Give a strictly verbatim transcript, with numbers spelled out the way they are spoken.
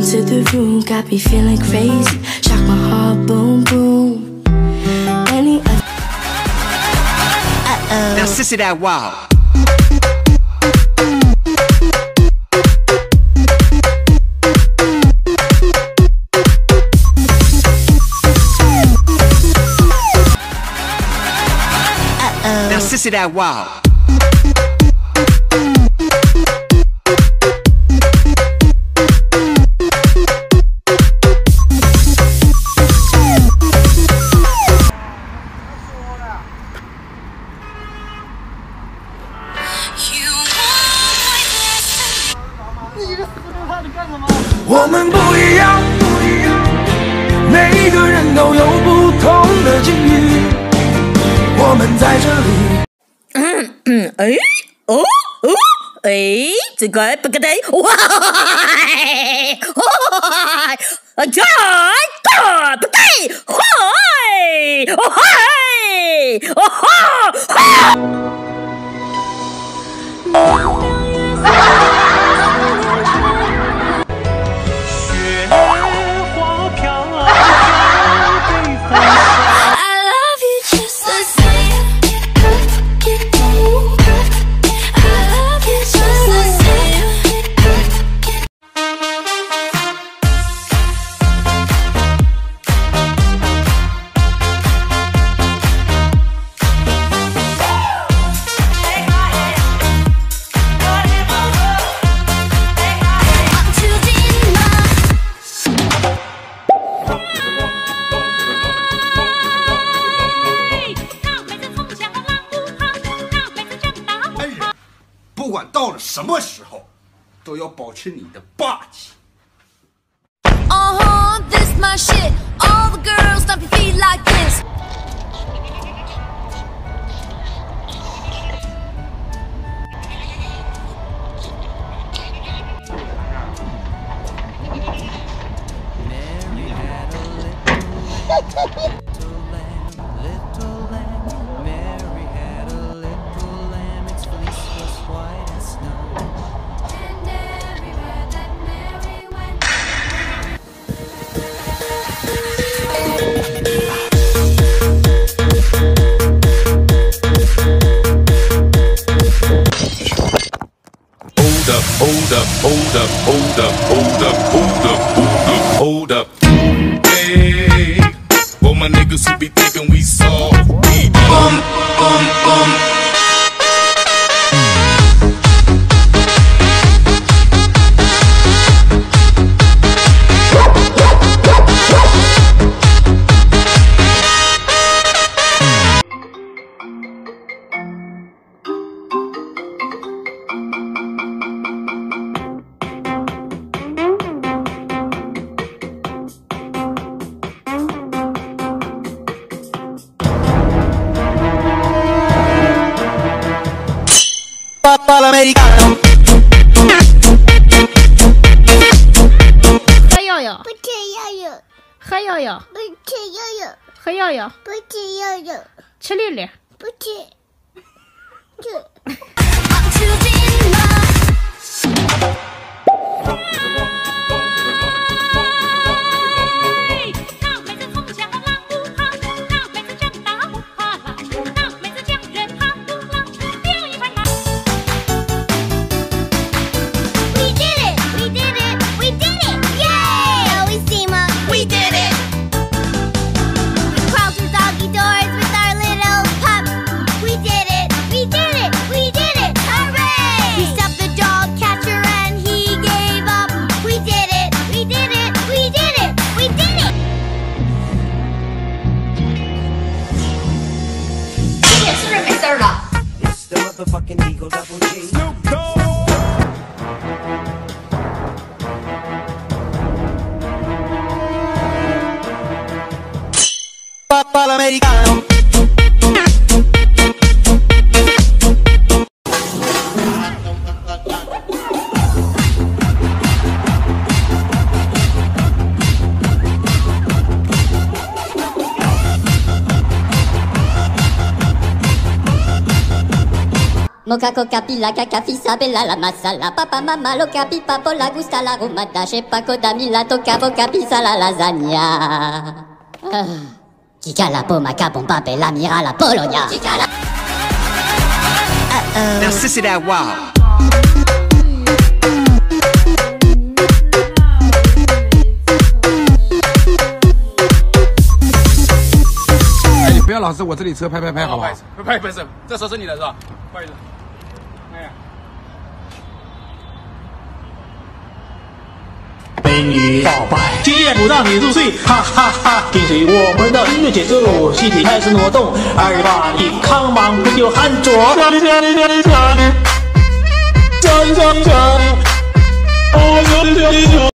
to the room, got me feeling crazy. Shock my heart, boom, boom. Any other. Uh-oh. Now, sissy that wow. Uh-oh. Now, sissy that wow. 我们不一样，每一个人都有不同的境遇。我们在这里。 嗯嗯，哎，哦哦，哎，这个不可能，哇！嗨，啊，这个不对，嗨，哦嗨，哦哈，哈。 不管到了什么时候，都要保持你的霸气。 Uh-huh, this my shit. All the girls stomp your feet like this. Hold up, hold up, hold up, hold up, hold up, hold up, hold up. Hey, all my niggas who be thinking we soft, we bum, bum, bum. Americano. Hey yo yo. Hey yo yo. Hey yo yo. 吃力力。 不吃。 Fucking Eagle Double G. Snoop Dogg. Papa Americano. Mocha coca pila caca fisa bella la masala papa mama loca pipa pola gusta la rumata shepa coda mila toca boca pizza la lasagna Chica la poma capompa bella mira la Polonia Now sissy that wow. 不要老是我这里车拍拍拍，好不好？ 拍拍拍，这车是你的是吧？不好意思。哎呀。 美女告白，今夜不让你入睡，哈哈哈！跟随我们的音乐节奏，身体开始挪动，二八一，come on，不就喊左，下里下里下里下里，下里下里下里，哦下里下里下里。